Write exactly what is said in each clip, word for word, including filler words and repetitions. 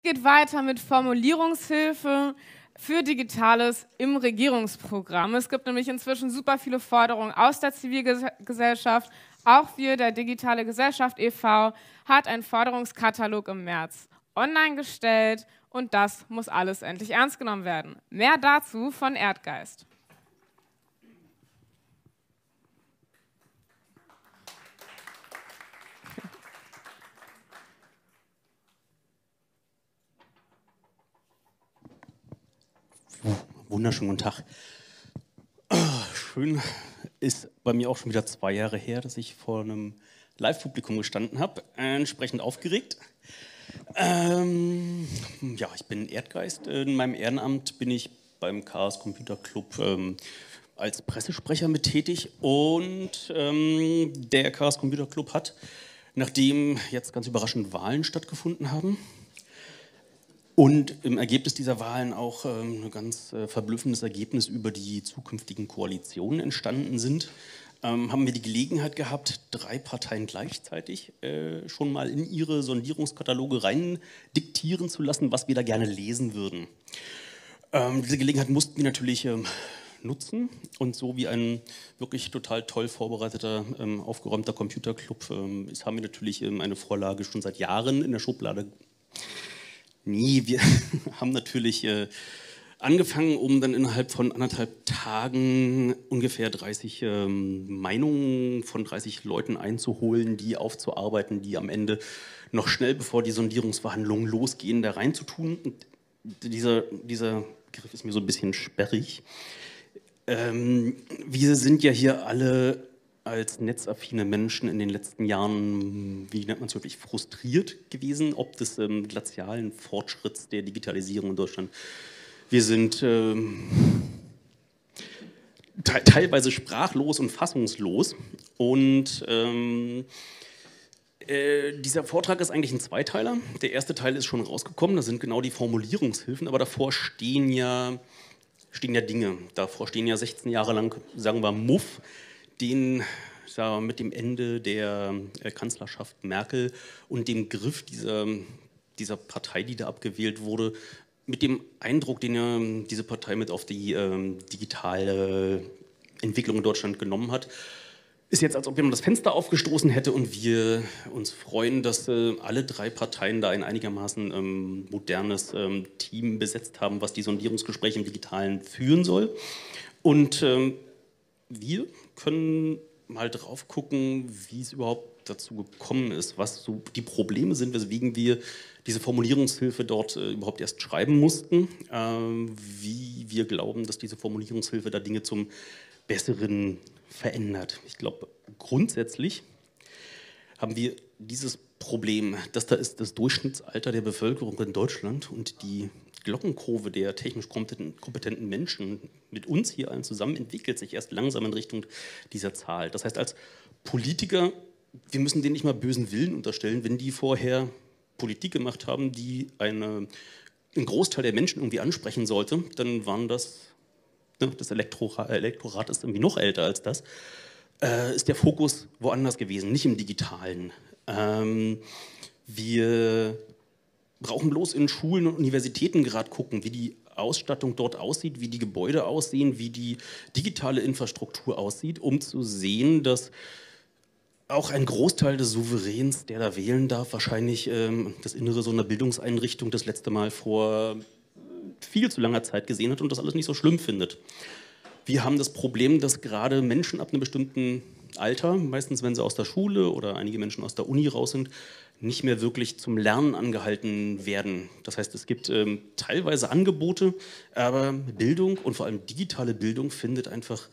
Geht weiter mit Formulierungshilfe für Digitales im Regierungsprogramm. Es gibt nämlich inzwischen super viele Forderungen aus der Zivilgesellschaft. Auch wir, der Digitale Gesellschaft e V, hat einen Forderungskatalog im März online gestellt und das muss alles endlich ernst genommen werden. Mehr dazu von Erdgeist. Wunderschönen guten Tag. Schön, ist bei mir auch schon wieder zwei Jahre her, dass ich vor einem Live-Publikum gestanden habe, entsprechend aufgeregt. Ähm, ja, ich bin Erdgeist. In meinem Ehrenamt bin ich beim Chaos Computer Club ähm, als Pressesprecher mit tätig und ähm, der Chaos Computer Club hat, nachdem jetzt ganz überraschend Wahlen stattgefunden haben, und im Ergebnis dieser Wahlen auch ähm, ein ganz äh, verblüffendes Ergebnis über die zukünftigen Koalitionen entstanden sind, ähm, haben wir die Gelegenheit gehabt, drei Parteien gleichzeitig äh, schon mal in ihre Sondierungskataloge rein diktieren zu lassen, was wir da gerne lesen würden. Ähm, diese Gelegenheit mussten wir natürlich ähm, nutzen und so wie ein wirklich total toll vorbereiteter, ähm, aufgeräumter Computerclub ähm, ist, haben wir natürlich ähm, eine Vorlage schon seit Jahren in der Schublade. Nee, wir haben natürlich äh, angefangen, um dann innerhalb von anderthalb Tagen ungefähr dreißig ähm, Meinungen von dreißig Leuten einzuholen, die aufzuarbeiten, die am Ende noch schnell, bevor die Sondierungsverhandlungen losgehen, da reinzutun. Und dieser, dieser Begriff ist mir so ein bisschen sperrig. Ähm, wir sind ja hier alle als netzaffine Menschen in den letzten Jahren, wie nennt man es wirklich, frustriert gewesen, ob des ähm, glazialen Fortschritts der Digitalisierung in Deutschland. Wir sind ähm, te teilweise sprachlos und fassungslos und ähm, äh, dieser Vortrag ist eigentlich ein Zweiteiler. Der erste Teil ist schon rausgekommen, da sind genau die Formulierungshilfen, aber davor stehen ja, stehen ja Dinge. Davor stehen ja sechzehn Jahre lang, sagen wir, Muff, den ja, mit dem Ende der äh, Kanzlerschaft Merkel und dem Griff dieser, dieser Partei, die da abgewählt wurde, mit dem Eindruck, den ja diese Partei mit auf die äh, digitale Entwicklung in Deutschland genommen hat, ist jetzt, als ob jemand das Fenster aufgestoßen hätte und wir uns freuen, dass äh, alle drei Parteien da ein einigermaßen ähm, modernes ähm, Team besetzt haben, was die Sondierungsgespräche im Digitalen führen soll. Und ähm, wir können mal drauf gucken, wie es überhaupt dazu gekommen ist, was so die Probleme sind, weswegen wir diese Formulierungshilfe dort äh, überhaupt erst schreiben mussten, äh, wie wir glauben, dass diese Formulierungshilfe da Dinge zum Besseren verändert. Ich glaube, grundsätzlich haben wir dieses Problem, dass da ist das Durchschnittsalter der Bevölkerung in Deutschland und die Glockenkurve der technisch kompetenten Menschen mit uns hier allen zusammen entwickelt sich erst langsam in Richtung dieser Zahl. Das heißt, als Politiker, wir müssen denen nicht mal bösen Willen unterstellen, wenn die vorher Politik gemacht haben, die eine, einen Großteil der Menschen irgendwie ansprechen sollte, dann waren das, ne, das Elektorat, Elektorat ist irgendwie noch älter als das, äh, ist der Fokus woanders gewesen, nicht im Digitalen. Ähm, wir brauchen bloß in Schulen und Universitäten gerade gucken, wie die Ausstattung dort aussieht, wie die Gebäude aussehen, wie die digitale Infrastruktur aussieht, um zu sehen, dass auch ein Großteil des Souveräns, der da wählen darf, wahrscheinlich ähm, das Innere so einer Bildungseinrichtung das letzte Mal vor viel zu langer Zeit gesehen hat und das alles nicht so schlimm findet. Wir haben das Problem, dass gerade Menschen ab einem bestimmten Alter, meistens wenn sie aus der Schule oder einige Menschen aus der Uni raus sind, nicht mehr wirklich zum Lernen angehalten werden. Das heißt, es gibt ähm, teilweise Angebote, aber Bildung und vor allem digitale Bildung findet einfach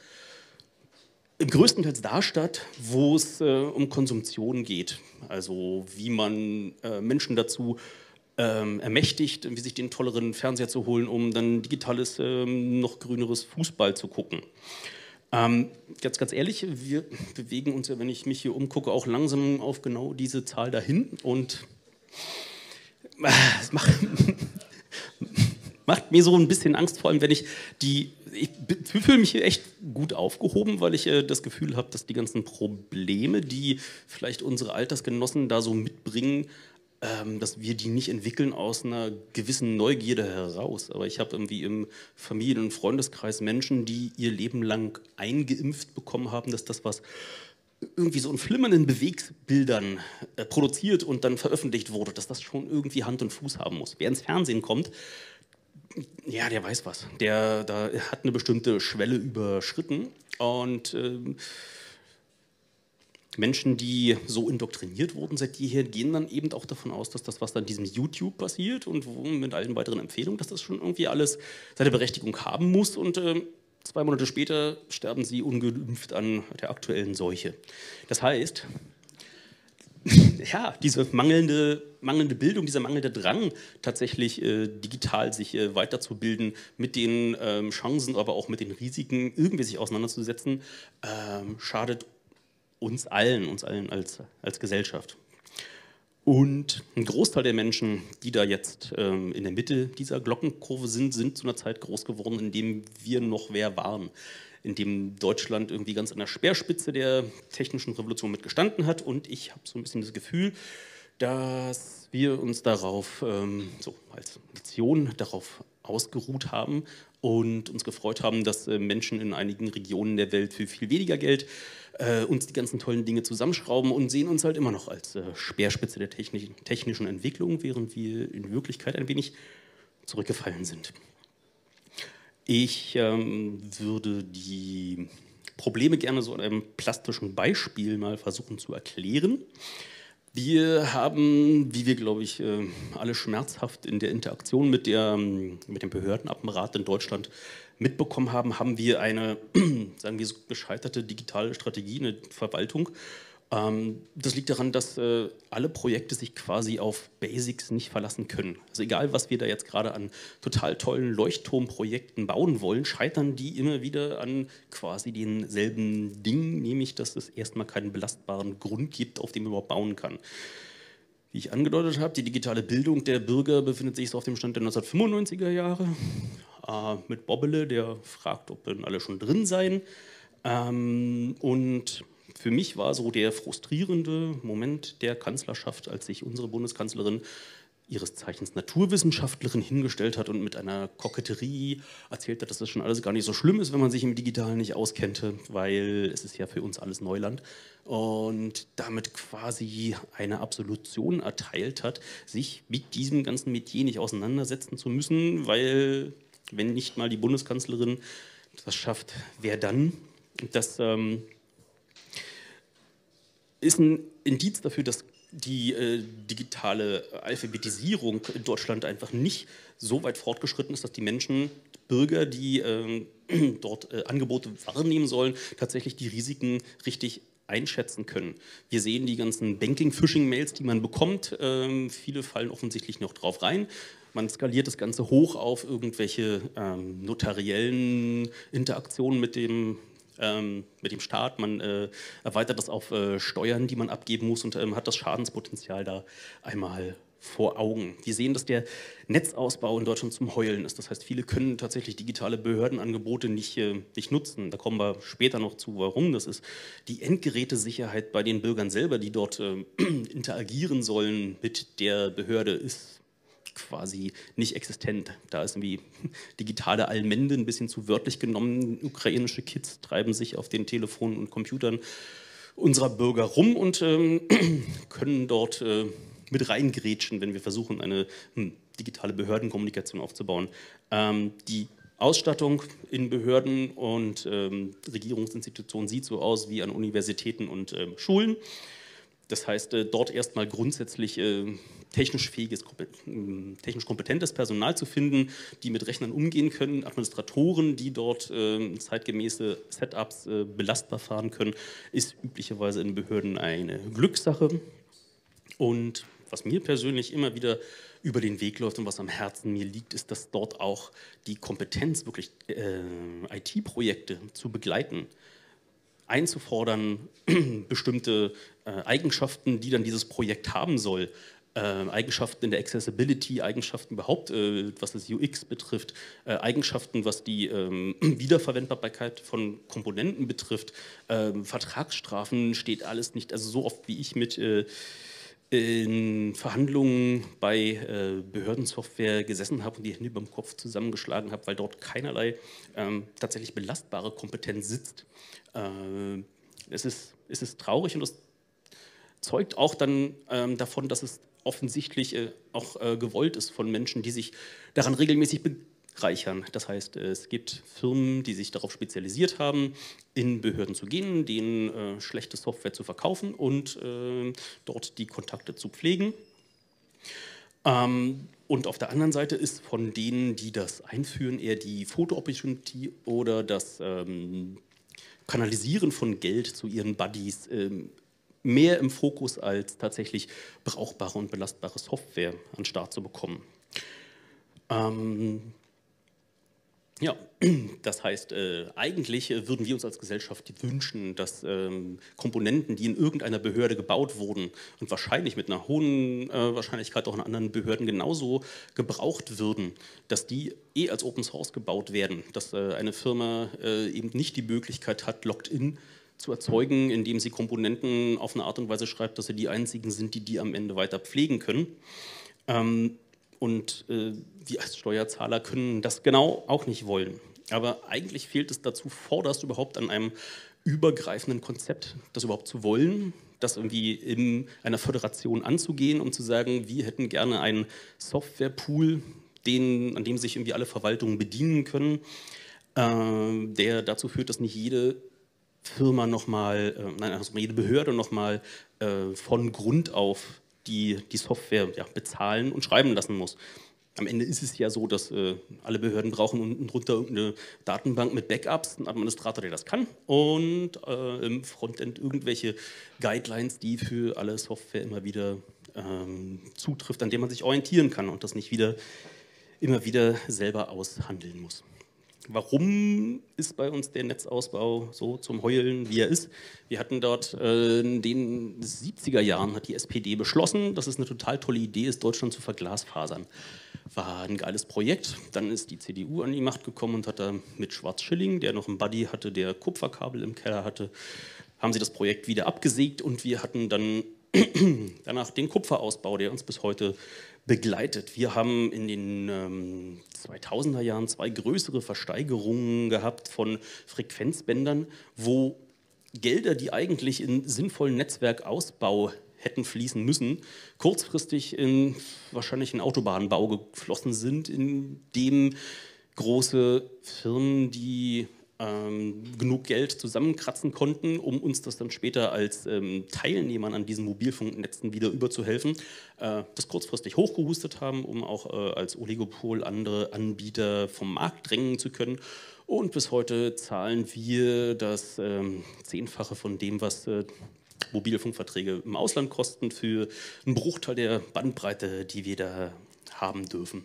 im größtenteils da statt, wo es äh, um Konsumption geht. Also wie man äh, Menschen dazu ähm, ermächtigt, wie sich den tolleren Fernseher zu holen, um dann digitales, ähm, noch grüneres Fußball zu gucken. Ähm, ganz, ganz ehrlich, wir bewegen uns ja, wenn ich mich hier umgucke, auch langsam auf genau diese Zahl dahin und äh, es macht, macht mir so ein bisschen Angst, vor allem wenn ich die, ich fühle mich hier echt gut aufgehoben, weil ich äh, das Gefühl habe, dass die ganzen Probleme, die vielleicht unsere Altersgenossen da so mitbringen, ähm, dass wir die nicht entwickeln aus einer gewissen Neugierde heraus. Aber ich habe irgendwie im Familien- und Freundeskreis Menschen, die ihr Leben lang eingeimpft bekommen haben, dass das, was irgendwie so in flimmernden Bewegtbildern äh, produziert und dann veröffentlicht wurde, dass das schon irgendwie Hand und Fuß haben muss. Wer ins Fernsehen kommt, ja, der weiß was. Der da hat eine bestimmte Schwelle überschritten und ähm, Menschen, die so indoktriniert wurden seit jeher, gehen dann eben auch davon aus, dass das, was dann diesem YouTube passiert und wo, mit allen weiteren Empfehlungen, dass das schon irgendwie alles seine Berechtigung haben muss und ähm, zwei Monate später sterben sie ungeimpft an der aktuellen Seuche. Das heißt, ja, diese mangelnde, mangelnde Bildung, dieser mangelnde Drang, tatsächlich äh, digital sich äh, weiterzubilden, mit den ähm, Chancen, aber auch mit den Risiken irgendwie sich auseinanderzusetzen, ähm, schadet uns allen, uns allen als, als Gesellschaft. Und ein Großteil der Menschen, die da jetzt ähm, in der Mitte dieser Glockenkurve sind, sind zu einer Zeit groß geworden, in dem wir noch wer waren. In dem Deutschland irgendwie ganz an der Speerspitze der technischen Revolution mitgestanden hat. Und ich habe so ein bisschen das Gefühl, dass wir uns darauf, ähm, so als Nation, darauf ausgeruht haben und uns gefreut haben, dass äh, Menschen in einigen Regionen der Welt für viel weniger Geld äh, uns die ganzen tollen Dinge zusammenschrauben und sehen uns halt immer noch als äh, Speerspitze der technischen, technischen Entwicklung, während wir in Wirklichkeit ein wenig zurückgefallen sind. Ich ähm, würde die Probleme gerne so an einem plastischen Beispiel mal versuchen zu erklären. Wir haben, wie wir, glaube ich, alle schmerzhaft in der Interaktion mit, der, mit dem Behördenapparat in Deutschland mitbekommen haben, haben wir eine, sagen wir so, gescheiterte digitale Strategie, eine Verwaltung. Das liegt daran, dass alle Projekte sich quasi auf Basics nicht verlassen können. Also egal, was wir da jetzt gerade an total tollen Leuchtturmprojekten bauen wollen, scheitern die immer wieder an quasi denselben Dingen, nämlich, dass es erstmal keinen belastbaren Grund gibt, auf dem man überhaupt bauen kann. Wie ich angedeutet habe, die digitale Bildung der Bürger befindet sich so auf dem Stand der neunzehnhundertfünfundneunziger Jahre. Äh, mit Bobbele, der fragt, ob dann alle schon drin seien. Ähm, und für mich war so der frustrierende Moment der Kanzlerschaft, als sich unsere Bundeskanzlerin, ihres Zeichens Naturwissenschaftlerin, hingestellt hat und mit einer Koketterie erzählt hat, dass das schon alles gar nicht so schlimm ist, wenn man sich im Digitalen nicht auskennte, weil es ist ja für uns alles Neuland. Und damit quasi eine Absolution erteilt hat, sich mit diesem ganzen Metier nicht auseinandersetzen zu müssen, weil, wenn nicht mal die Bundeskanzlerin das schafft, wer dann? Das ähm, ist ein Indiz dafür, dass die äh, digitale Alphabetisierung in Deutschland einfach nicht so weit fortgeschritten ist, dass die Menschen, Bürger, die äh, dort äh, Angebote wahrnehmen sollen, tatsächlich die Risiken richtig einschätzen können. Wir sehen die ganzen Banking-Phishing-Mails, die man bekommt. Ähm, viele fallen offensichtlich noch drauf rein. Man skaliert das Ganze hoch auf irgendwelche ähm, notariellen Interaktionen mit dem Ähm, mit dem Staat, man äh, erweitert das auf äh, Steuern, die man abgeben muss und ähm, hat das Schadenspotenzial da einmal vor Augen. Wir sehen, dass der Netzausbau in Deutschland zum Heulen ist. Das heißt, viele können tatsächlich digitale Behördenangebote nicht, äh, nicht nutzen. Da kommen wir später noch zu, warum das ist. Die Endgerätesicherheit bei den Bürgern selber, die dort äh, interagieren sollen mit der Behörde, ist quasi nicht existent. Da ist irgendwie digitale Allmende ein bisschen zu wörtlich genommen. Ukrainische Kids treiben sich auf den Telefonen und Computern unserer Bürger rum und ähm, können dort äh, mit reingrätschen, wenn wir versuchen, eine hm, digitale Behördenkommunikation aufzubauen. Ähm, die Ausstattung in Behörden und ähm, Regierungsinstitutionen sieht so aus wie an Universitäten und ähm, Schulen. Das heißt, äh, dort erstmal grundsätzlich äh, technisch fähiges, technisch kompetentes Personal zu finden, die mit Rechnern umgehen können, Administratoren, die dort äh, zeitgemäße Setups äh, belastbar fahren können, ist üblicherweise in Behörden eine Glückssache. Und was mir persönlich immer wieder über den Weg läuft und was am Herzen mir liegt, ist, dass dort auch die Kompetenz, wirklich äh, I T-Projekte zu begleiten, einzufordern, bestimmte äh, Eigenschaften, die dann dieses Projekt haben soll, äh, Eigenschaften in der Accessibility, Eigenschaften überhaupt, äh, was das U X betrifft, äh, Eigenschaften, was die äh, Wiederverwendbarkeit von Komponenten betrifft, äh, Vertragsstrafen, steht alles nicht, also so oft wie ich mit äh, in Verhandlungen bei äh, Behördensoftware gesessen habe und die Hände über dem Kopf zusammengeschlagen habe, weil dort keinerlei ähm, tatsächlich belastbare Kompetenz sitzt. Äh, es ist, es ist traurig und es zeugt auch dann ähm, davon, dass es offensichtlich äh, auch äh, gewollt ist von Menschen, die sich daran regelmäßig bereichern. Das heißt, äh, es gibt Firmen, die sich darauf spezialisiert haben, in Behörden zu gehen, denen äh, schlechte Software zu verkaufen und äh, dort die Kontakte zu pflegen. Ähm, und auf der anderen Seite ist von denen, die das einführen, eher die Foto-Opportunity oder das ähm, Kanalisieren von Geld zu ihren Buddies ähm, mehr im Fokus als tatsächlich brauchbare und belastbare Software an den Start zu bekommen. Ähm, ja, das heißt, äh, eigentlich würden wir uns als Gesellschaft wünschen, dass ähm, Komponenten, die in irgendeiner Behörde gebaut wurden und wahrscheinlich mit einer hohen äh, Wahrscheinlichkeit auch in anderen Behörden genauso gebraucht würden, dass die eh als Open Source gebaut werden, dass äh, eine Firma äh, eben nicht die Möglichkeit hat, Logged-in zu erzeugen, indem sie Komponenten auf eine Art und Weise schreibt, dass sie die einzigen sind, die die am Ende weiter pflegen können. Ähm, und äh, wir als Steuerzahler können das genau auch nicht wollen. Aber eigentlich fehlt es dazu vorderst überhaupt an einem übergreifenden Konzept, das überhaupt zu wollen, das irgendwie in einer Föderation anzugehen, um zu sagen, wir hätten gerne einen Softwarepool, den, an dem sich irgendwie alle Verwaltungen bedienen können, äh, der dazu führt, dass nicht jede Firma nochmal, äh, nein, also jede Behörde nochmal äh, von Grund auf die, die Software ja, bezahlen und schreiben lassen muss. Am Ende ist es ja so, dass äh, alle Behörden brauchen unten drunter irgendeine Datenbank mit Backups, einen Administrator, der das kann, und äh, im Frontend irgendwelche Guidelines, die für alle Software immer wieder ähm, zutrifft, an dem man sich orientieren kann und das nicht wieder, immer wieder selber aushandeln muss. Warum ist bei uns der Netzausbau so zum Heulen, wie er ist? Wir hatten dort äh, in den siebziger Jahren, hat die S P D beschlossen, dass es eine total tolle Idee ist, Deutschland zu verglasfasern. War ein geiles Projekt. Dann ist die C D U an die Macht gekommen und hat da mit Schwarz-Schilling, der noch einen Buddy hatte, der Kupferkabel im Keller hatte, haben sie das Projekt wieder abgesägt und wir hatten dann danach den Kupferausbau, der uns bis heute begleitet. Wir haben in den ähm, zweitausender Jahren zwei größere Versteigerungen gehabt von Frequenzbändern, wo Gelder, die eigentlich in sinnvollen Netzwerkausbau hätten fließen müssen, kurzfristig in wahrscheinlich einen Autobahnbau geflossen sind, in dem große Firmen, die ähm, genug Geld zusammenkratzen konnten, um uns das dann später als ähm, Teilnehmern an diesen Mobilfunknetzen wieder überzuhelfen, äh, das kurzfristig hochgehustet haben, um auch äh, als Oligopol andere Anbieter vom Markt drängen zu können. Und bis heute zahlen wir das ähm, Zehnfache von dem, was äh, Mobilfunkverträge im Ausland kosten, für einen Bruchteil der Bandbreite, die wir da haben dürfen.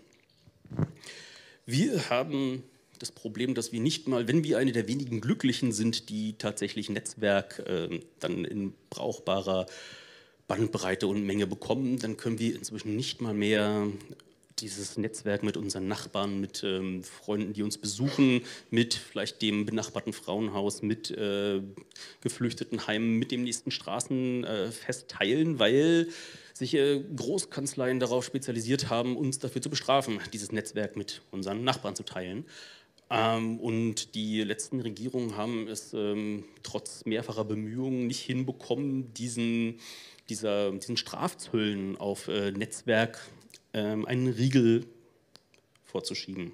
Wir haben das Problem, dass wir nicht mal, wenn wir eine der wenigen Glücklichen sind, die tatsächlich Netzwerk äh, dann in brauchbarer Bandbreite und Menge bekommen, dann können wir inzwischen nicht mal mehr dieses Netzwerk mit unseren Nachbarn, mit ähm, Freunden, die uns besuchen, mit vielleicht dem benachbarten Frauenhaus, mit äh, geflüchteten Heimen, mit dem nächsten Straßenfest äh, teilen, weil sich äh, Großkanzleien darauf spezialisiert haben, uns dafür zu bestrafen, dieses Netzwerk mit unseren Nachbarn zu teilen. Ähm, und die letzten Regierungen haben es ähm, trotz mehrfacher Bemühungen nicht hinbekommen, diesen, dieser, diesen Strafzöllen auf äh, Netzwerk ähm, einen Riegel vorzuschieben.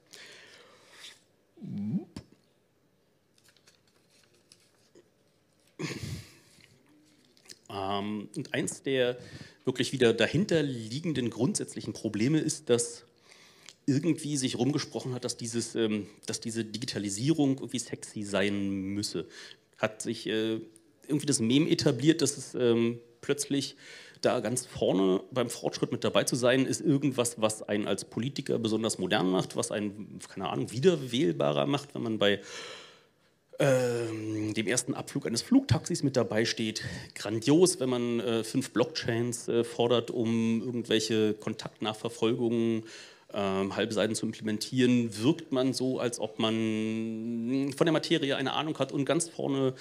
Ähm, und eins der wirklich wieder dahinter liegenden grundsätzlichen Probleme ist, dass irgendwie sich rumgesprochen hat, dass, dieses, ähm, dass diese Digitalisierung irgendwie sexy sein müsse. Hat sich äh, irgendwie das Meme etabliert, dass es ähm, plötzlich da ganz vorne beim Fortschritt mit dabei zu sein, ist irgendwas, was einen als Politiker besonders modern macht, was einen, keine Ahnung, wiederwählbarer macht, wenn man bei ähm, dem ersten Abflug eines Flugtaxis mit dabei steht. Grandios, wenn man äh, fünf Blockchains äh, fordert, um irgendwelche Kontaktnachverfolgungen Ähm, Halbseiten zu implementieren, wirkt man so, als ob man von der Materie eine Ahnung hat und ganz vorne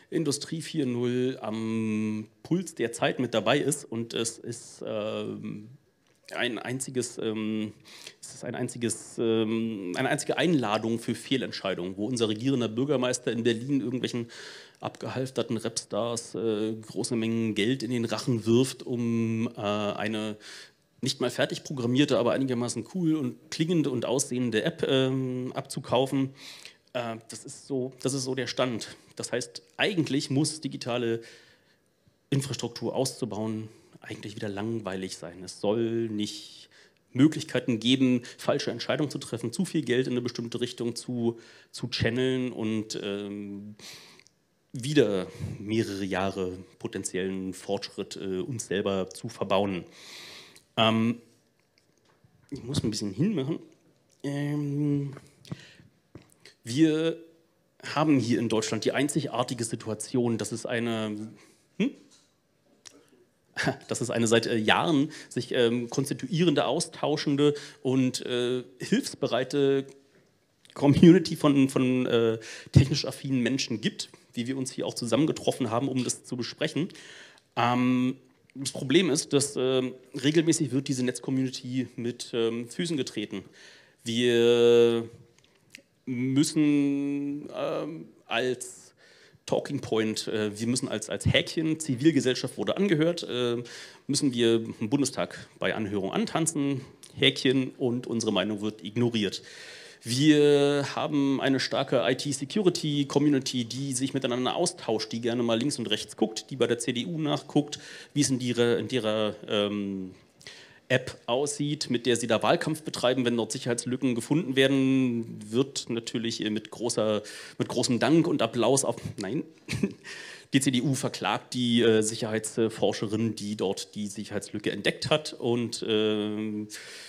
Industrie vier Punkt null am Puls der Zeit mit dabei ist und es ist ähm, ein einziges, ähm, es ist ein einziges, ähm, eine einzige Einladung für Fehlentscheidungen, wo unser regierender Bürgermeister in Berlin irgendwelchen abgehalfterten Rapstars äh, große Mengen Geld in den Rachen wirft, um äh, eine nicht mal fertig programmierte, aber einigermaßen cool und klingende und aussehende App ähm, abzukaufen. Äh, das ist so, das ist so der Stand. Das heißt, eigentlich muss digitale Infrastruktur auszubauen eigentlich wieder langweilig sein. Es soll nicht Möglichkeiten geben, falsche Entscheidungen zu treffen, zu viel Geld in eine bestimmte Richtung zu, zu channeln und ähm, wieder mehrere Jahre potenziellen Fortschritt äh, uns selber zu verbauen. Ähm, ich muss ein bisschen hinmachen. Ähm, wir haben hier in Deutschland die einzigartige Situation, dass es eine... Hm? Das ist eine seit äh, Jahren sich ähm, konstituierende, austauschende und äh, hilfsbereite Community von, von äh, technisch affinen Menschen gibt, wie wir uns hier auch zusammengetroffen haben, um das zu besprechen. Ähm, das Problem ist, dass äh, regelmäßig wird diese Netz-Community mit ähm, Füßen getreten. Wir müssen ähm, als Talking Point, äh, wir müssen als, als Häkchen, Zivilgesellschaft wurde angehört, äh, müssen wir im Bundestag bei Anhörung antanzen, Häkchen, und unsere Meinung wird ignoriert. Wir haben eine starke I T-Security-Community, die sich miteinander austauscht, die gerne mal links und rechts guckt, die bei der C D U nachguckt, wie es in ihrer, in ihrer ähm, App aussieht, mit der sie da Wahlkampf betreiben. Wenn dort Sicherheitslücken gefunden werden, wird natürlich mit, großer, mit großem Dank und Applaus auf... Nein, die C D U verklagt die äh, Sicherheitsforscherin, die dort die Sicherheitslücke entdeckt hat, und äh,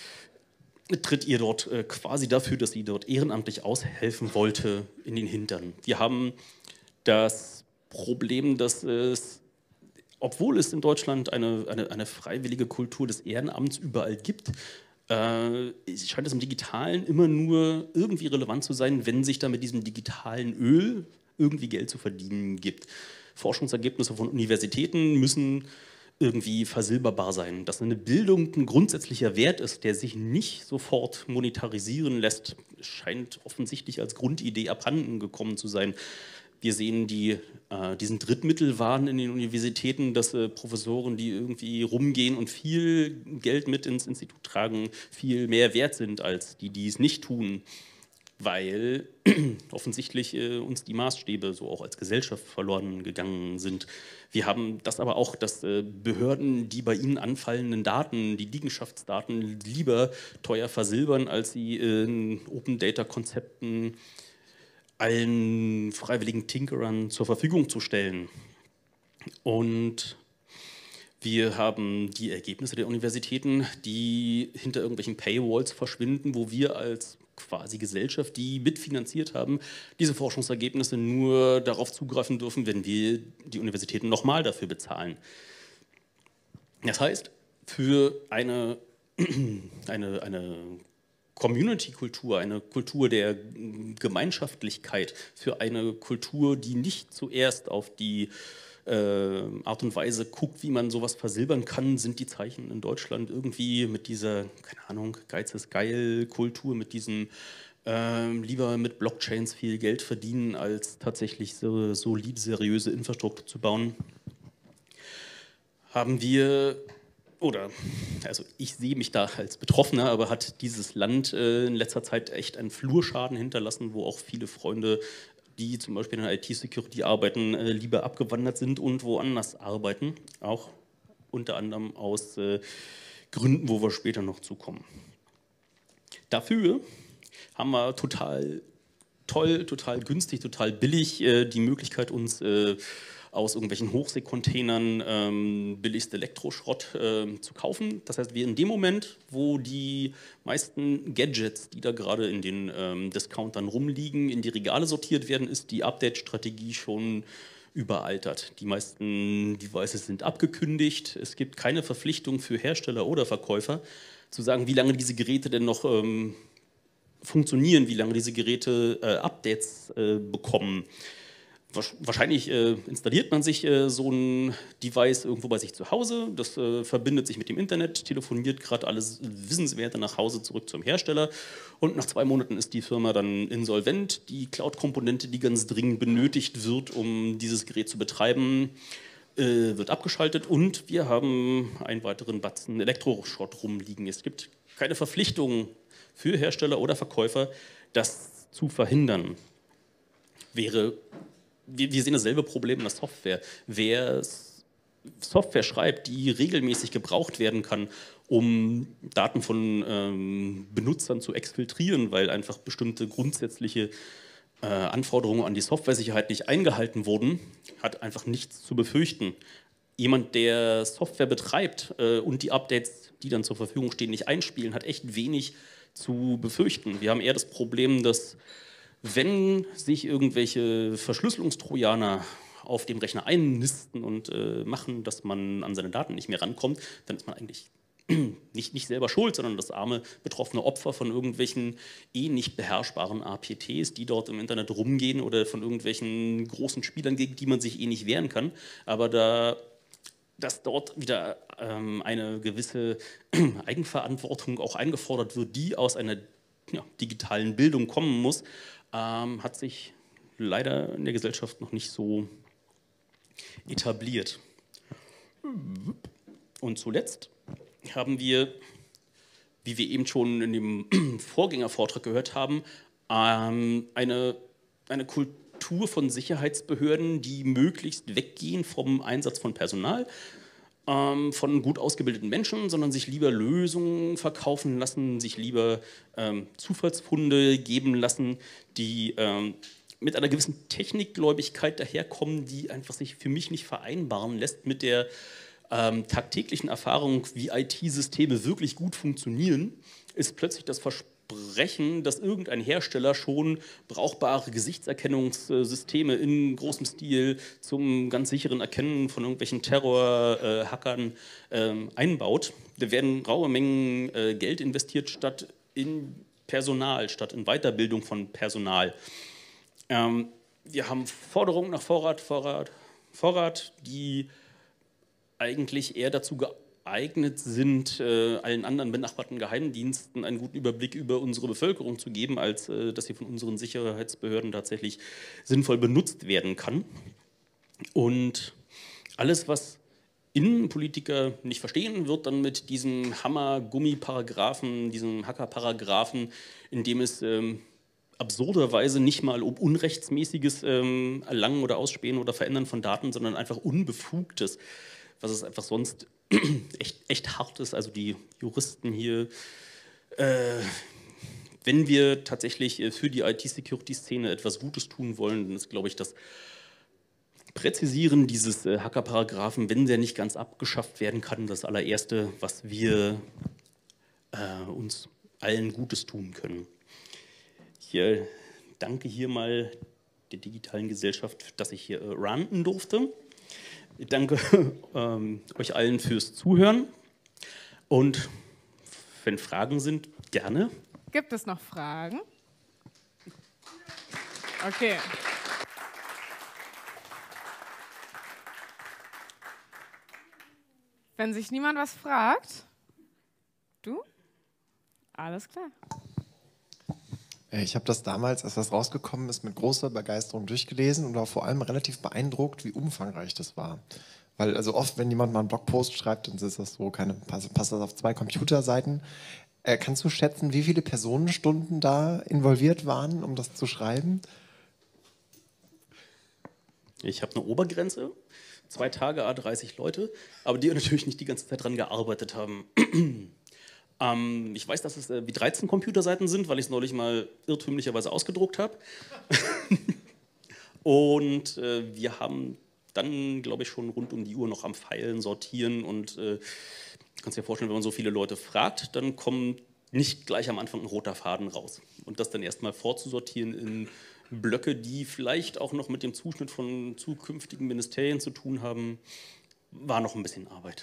tritt ihr dort äh, quasi dafür, dass sie dort ehrenamtlich aushelfen wollte, in den Hintern. Wir haben das Problem, dass es, obwohl es in Deutschland eine, eine, eine freiwillige Kultur des Ehrenamts überall gibt, äh, scheint es im Digitalen immer nur irgendwie relevant zu sein, wenn sich da mit diesem digitalen Öl irgendwie Geld zu verdienen gibt. Forschungsergebnisse von Universitäten müssen irgendwie versilberbar sein. Dass eine Bildung ein grundsätzlicher Wert ist, der sich nicht sofort monetarisieren lässt, scheint offensichtlich als Grundidee abhanden gekommen zu sein. Wir sehen die, äh, diesen Drittmittelwahn in den Universitäten, dass äh, Professoren, die irgendwie rumgehen und viel Geld mit ins Institut tragen, viel mehr wert sind als die, die es nicht tun, weil offensichtlich äh, uns die Maßstäbe so auch als Gesellschaft verloren gegangen sind. Wir haben das aber auch, dass äh, Behörden die bei ihnen anfallenden Daten, die Liegenschaftsdaten, lieber teuer versilbern, als sie in Open-Data-Konzepten allen freiwilligen Tinkerern zur Verfügung zu stellen. Und wir haben die Ergebnisse der Universitäten, die hinter irgendwelchen Paywalls verschwinden, wo wir als quasi Gesellschaft, die mitfinanziert haben, diese Forschungsergebnisse nur darauf zugreifen dürfen, wenn wir die Universitäten nochmal dafür bezahlen. Das heißt, für eine, eine, eine Community-Kultur, eine Kultur der Gemeinschaftlichkeit, für eine Kultur, die nicht zuerst auf die äh, Art und Weise guckt, wie man sowas versilbern kann, sind die Zeichen in Deutschland irgendwie mit dieser, keine Ahnung, Geiz ist geil Kultur, mit diesem äh, lieber mit Blockchains viel Geld verdienen, als tatsächlich so solide, seriöse Infrastruktur zu bauen. Haben wir... Oder, also ich sehe mich da als Betroffener, aber hat dieses Land äh, in letzter Zeit echt einen Flurschaden hinterlassen, wo auch viele Freunde, die zum Beispiel in der I T-Security arbeiten, äh, lieber abgewandert sind und woanders arbeiten. Auch unter anderem aus äh, Gründen, wo wir später noch zukommen. Dafür haben wir total toll, total günstig, total billig äh, die Möglichkeit, uns äh, aus irgendwelchen Hochseekontainern ähm, billigst Elektroschrott äh, zu kaufen. Das heißt, wir in dem Moment, wo die meisten Gadgets, die da gerade in den ähm, Discountern rumliegen, in die Regale sortiert werden, ist die Update-Strategie schon überaltert. Die meisten Devices sind abgekündigt. Es gibt keine Verpflichtung für Hersteller oder Verkäufer, zu sagen, wie lange diese Geräte denn noch ähm, funktionieren, wie lange diese Geräte äh, Updates äh, bekommen. Wahrscheinlich äh, installiert man sich äh, so ein Device irgendwo bei sich zu Hause, das äh, verbindet sich mit dem Internet, telefoniert gerade alles Wissenswerte nach Hause zurück zum Hersteller und nach zwei Monaten ist die Firma dann insolvent. Die Cloud-Komponente, die ganz dringend benötigt wird, um dieses Gerät zu betreiben, äh, wird abgeschaltet und wir haben einen weiteren Batzen Elektroschrott rumliegen. Es gibt keine Verpflichtung für Hersteller oder Verkäufer, das zu verhindern. Wäre Wir sehen dasselbe Problem in der Software. Wer Software schreibt, die regelmäßig gebraucht werden kann, um Daten von ähm, Benutzern zu exfiltrieren, weil einfach bestimmte grundsätzliche äh, Anforderungen an die Softwaresicherheit nicht eingehalten wurden, hat einfach nichts zu befürchten. Jemand, der Software betreibt äh, und die Updates, die dann zur Verfügung stehen, nicht einspielen, hat echt wenig zu befürchten. Wir haben eher das Problem, dass wenn sich irgendwelche Verschlüsselungstrojaner auf dem Rechner einnisten und äh, machen, dass man an seine Daten nicht mehr rankommt, dann ist man eigentlich nicht, nicht selber schuld, sondern das arme betroffene Opfer von irgendwelchen eh nicht beherrschbaren A P Ts, die dort im Internet rumgehen oder von irgendwelchen großen Spielern, gegen die man sich eh nicht wehren kann. Aber da dass dort wieder ähm, eine gewisse Eigenverantwortung auch eingefordert wird, die aus einer ja, digitalen Bildung kommen muss, ähm, hat sich leider in der Gesellschaft noch nicht so etabliert. Und zuletzt haben wir, wie wir eben schon in dem Vorgängervortrag gehört haben, ähm, eine, eine Kultur von Sicherheitsbehörden, die möglichst weggehen vom Einsatz von Personal, ähm, von gut ausgebildeten Menschen, sondern sich lieber Lösungen verkaufen lassen, sich lieber ähm, Zufallsfunde geben lassen, die ähm, mit einer gewissen Technikgläubigkeit daherkommen, die einfach sich für mich nicht vereinbaren lässt mit der ähm, tagtäglichen Erfahrung, wie I T-Systeme wirklich gut funktionieren, ist plötzlich das Versprechen, dass irgendein Hersteller schon brauchbare Gesichtserkennungssysteme in großem Stil zum ganz sicheren Erkennen von irgendwelchen Terror-Hackern äh, äh, einbaut. Da werden raue Mengen äh, Geld investiert, statt in Personal, statt in Weiterbildung von Personal. Ähm, wir haben Forderungen nach Vorrat, Vorrat, Vorrat, die eigentlich eher dazu geeignet sind, äh, allen anderen benachbarten Geheimdiensten einen guten Überblick über unsere Bevölkerung zu geben, als äh, dass sie von unseren Sicherheitsbehörden tatsächlich sinnvoll benutzt werden kann. Und alles, was Innenpolitiker nicht verstehen, wird dann mit diesem Hammer-Gummi-Paragraphen, diesem Hacker-Paragraphen, in dem es ähm, absurderweise nicht mal um unrechtsmäßiges ähm, Erlangen oder Ausspähen oder Verändern von Daten, sondern einfach Unbefugtes, was es einfach sonst echt, echt hart ist. Also die Juristen hier, äh, wenn wir tatsächlich für die I T-Security-Szene etwas Gutes tun wollen, dann ist, glaube ich, das Präzisieren dieses äh, Hacker-Paragraphen, wenn der nicht ganz abgeschafft werden kann, das allererste, was wir äh, uns allen Gutes tun können. Ich äh, danke hier mal der digitalen Gesellschaft, dass ich hier äh, ranten durfte. Ich danke ähm, euch allen fürs Zuhören und wenn Fragen sind, gerne. Gibt es noch Fragen? Okay. Wenn sich niemand was fragt, du? Alles klar. Ich habe das damals, als das rausgekommen ist, mit großer Begeisterung durchgelesen und war vor allem relativ beeindruckt, wie umfangreich das war. Weil also oft, wenn jemand mal einen Blogpost schreibt, dann ist das so, keine, passt das auf zwei Computerseiten. Äh, kannst du schätzen, wie viele Personenstunden da involviert waren, um das zu schreiben? Ich habe eine Obergrenze, zwei Tage, a dreißig Leute, aber die natürlich nicht die ganze Zeit dran gearbeitet haben. Ähm, ich weiß, dass es äh, wie dreizehn Computerseiten sind, weil ich es neulich mal irrtümlicherweise ausgedruckt habe. Und äh, wir haben dann, glaube ich, schon rund um die Uhr noch am Feilen, Sortieren und äh, du kannst dir vorstellen, wenn man so viele Leute fragt, dann kommt nicht gleich am Anfang ein roter Faden raus. Und das dann erstmal vorzusortieren in Blöcke, die vielleicht auch noch mit dem Zuschnitt von zukünftigen Ministerien zu tun haben, war noch ein bisschen Arbeit.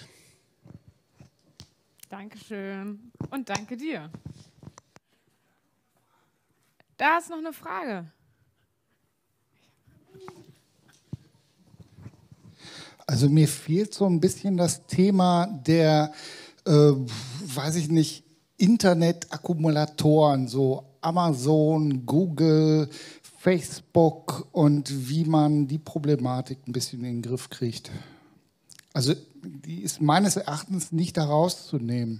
Dankeschön und danke dir. Da ist noch eine Frage. Also mir fehlt so ein bisschen das Thema der, äh, weiß ich nicht, Internet-Akkumulatoren, so Amazon, Google, Facebook und wie man die Problematik ein bisschen in den Griff kriegt. Also die ist meines Erachtens nicht da rauszunehmen.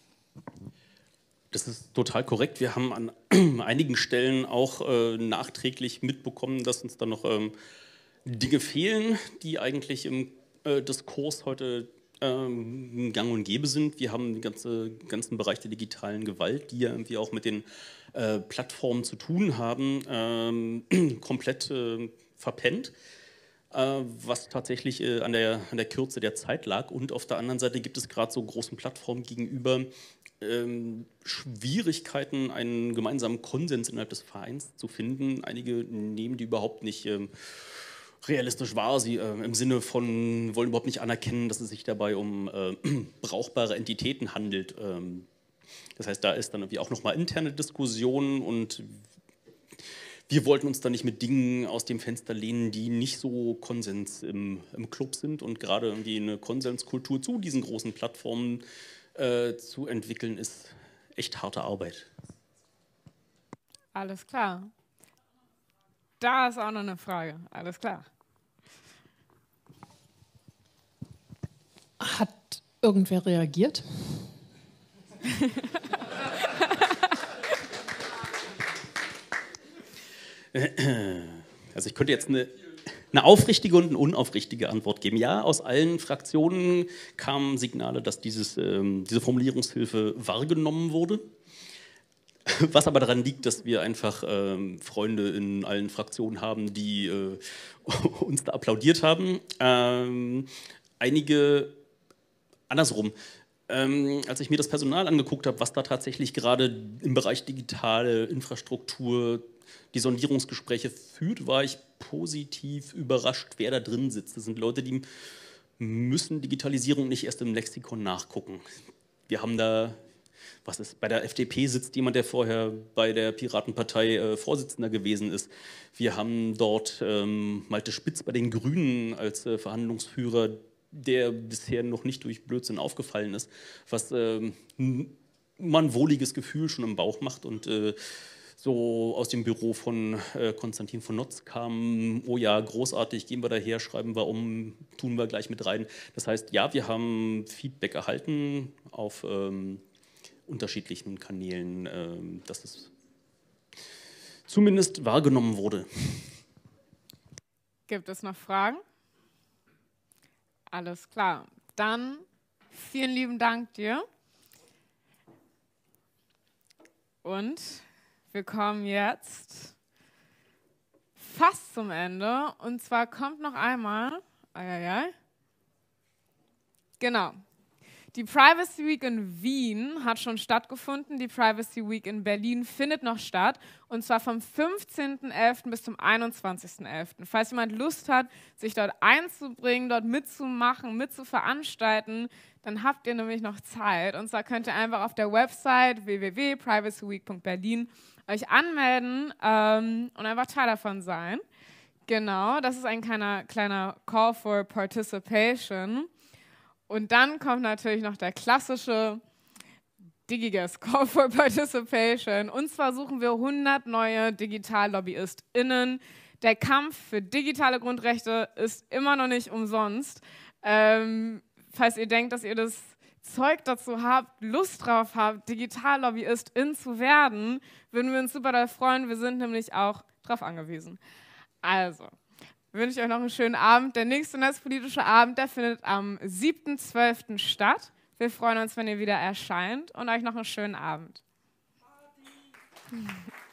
Das ist total korrekt. Wir haben an einigen Stellen auch äh, nachträglich mitbekommen, dass uns da noch ähm, Dinge fehlen, die eigentlich im äh, Diskurs heute ähm, gang und gäbe sind. Wir haben den ganze, ganzen Bereich der digitalen Gewalt, die ja irgendwie auch mit den äh, Plattformen zu tun haben, ähm, komplett äh, verpennt, äh, was tatsächlich äh, an, der, an der Kürze der Zeit lag. Und auf der anderen Seite gibt es gerade so großen Plattformen gegenüber ähm, Schwierigkeiten, einen gemeinsamen Konsens innerhalb des Vereins zu finden. Einige nehmen die überhaupt nicht ähm, realistisch wahr. Sie äh, im Sinne von wollen überhaupt nicht anerkennen, dass es sich dabei um äh, brauchbare Entitäten handelt. Ähm, das heißt, da ist dann irgendwie auch nochmal interne Diskussion und wir wollten uns da nicht mit Dingen aus dem Fenster lehnen, die nicht so Konsens im, im Club sind und gerade irgendwie eine Konsenskultur zu diesen großen Plattformen äh, zu entwickeln, ist echt harte Arbeit. Alles klar. Da ist auch noch eine Frage. Alles klar. Hat irgendwer reagiert? Also ich könnte jetzt eine, eine aufrichtige und eine unaufrichtige Antwort geben. Ja, aus allen Fraktionen kamen Signale, dass dieses, ähm, diese Formulierungshilfe wahrgenommen wurde. Was aber daran liegt, dass wir einfach ähm, Freunde in allen Fraktionen haben, die äh, uns da applaudiert haben. Ähm, einige andersrum. Ähm, als ich mir das Personal angeguckt habe, was da tatsächlich gerade im Bereich digitale Infrastruktur die Sondierungsgespräche führt, war ich positiv überrascht, wer da drin sitzt. Das sind Leute, die müssen Digitalisierung nicht erst im Lexikon nachgucken. Wir haben da, was ist, bei der F D P sitzt jemand, der vorher bei der Piratenpartei äh, Vorsitzender gewesen ist. Wir haben dort ähm, Malte Spitz bei den Grünen als äh, Verhandlungsführer, der bisher noch nicht durch Blödsinn aufgefallen ist, was ähm, man ein wohliges Gefühl schon im Bauch macht. Und äh, so aus dem Büro von äh, Konstantin von Notz kam, oh ja, großartig, gehen wir daher, schreiben wir um, tun wir gleich mit rein. Das heißt, ja, wir haben Feedback erhalten auf ähm, unterschiedlichen Kanälen, ähm, dass es zumindest wahrgenommen wurde. Gibt es noch Fragen? Alles klar. Dann vielen lieben Dank dir. Und wir kommen jetzt fast zum Ende. Und zwar kommt noch einmal, ai, genau, die Privacy Week in Wien hat schon stattgefunden. Die Privacy Week in Berlin findet noch statt. Und zwar vom fünfzehnten elften bis zum einundzwanzigsten elften Falls jemand Lust hat, sich dort einzubringen, dort mitzumachen, mitzuveranstalten, dann habt ihr nämlich noch Zeit. Und zwar könnt ihr einfach auf der Website w w w punkt privacy week punkt berlin euch anmelden ähm, und einfach Teil davon sein. Genau, das ist ein kleiner, kleiner Call for Participation. Und dann kommt natürlich noch der klassische DigiGuest Call for Participation. Und zwar suchen wir hundert neue DigitallobbyistInnen. Der Kampf für digitale Grundrechte ist immer noch nicht umsonst. Ähm, falls ihr denkt, dass ihr das Zeug dazu habt, Lust drauf habt, Digitallobbyistin zu werden, würden wir uns super doll freuen. Wir sind nämlich auch drauf angewiesen. Also, wünsche ich euch noch einen schönen Abend. Der nächste netzpolitische Abend, der findet am siebten zwölften statt. Wir freuen uns, wenn ihr wieder erscheint und euch noch einen schönen Abend. Party.